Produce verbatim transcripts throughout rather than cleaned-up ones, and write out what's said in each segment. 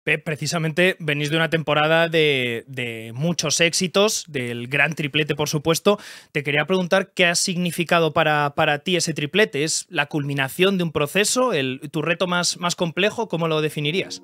Pep, precisamente venís de una temporada de, de muchos éxitos, del gran triplete, por supuesto. Te quería preguntar qué ha significado para, para ti ese triplete. ¿Es la culminación de un proceso? El, ¿Tu reto más, más complejo? ¿Cómo lo definirías?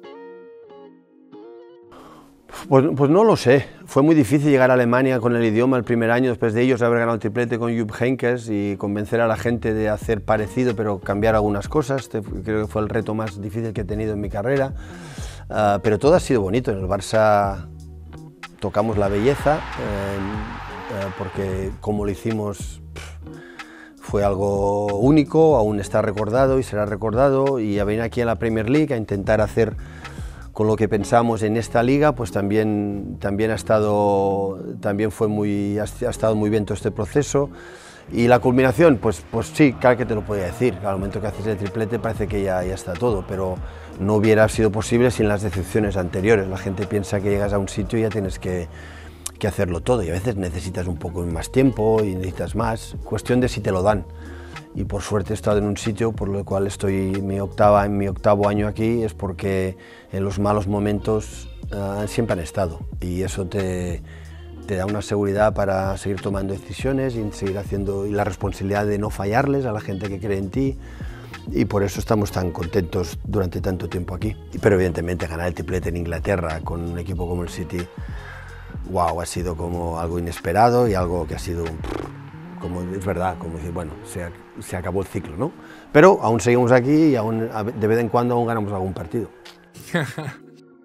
Pues, pues no lo sé, fue muy difícil llegar a Alemania con el idioma el primer año, después de ellos haber ganado el triplete con Jupp Heynckes y convencer a la gente de hacer parecido pero cambiar algunas cosas. Este creo que fue el reto más difícil que he tenido en mi carrera, uh, pero todo ha sido bonito. En el Barça tocamos la belleza, eh, eh, porque como lo hicimos fue algo único, aún está recordado y será recordado, y a venir aquí a la Premier League a intentar hacer con lo que pensamos en esta liga, pues también, también, ha, estado, también fue muy, ha, ha estado muy bien todo este proceso. Y la culminación, pues, pues sí, claro que te lo podía decir, al momento que haces el triplete parece que ya, ya está todo, pero no hubiera sido posible sin las decepciones anteriores. La gente piensa que llegas a un sitio y ya tienes que, que hacerlo todo, y a veces necesitas un poco más tiempo y necesitas más, cuestión de si te lo dan. Y por suerte he estado en un sitio por lo cual estoy mi octava, en mi octavo año aquí, es porque en los malos momentos uh, siempre han estado, y eso te, te da una seguridad para seguir tomando decisiones y seguir haciendo, y la responsabilidad de no fallarles a la gente que cree en ti, y por eso estamos tan contentos durante tanto tiempo aquí. Pero evidentemente ganar el triplete en Inglaterra con un equipo como el City, wow, ha sido como algo inesperado y algo que ha sido, como es verdad, como decir, bueno, se, se acabó el ciclo, ¿no? Pero aún seguimos aquí y aún de vez en cuando aún ganamos algún partido.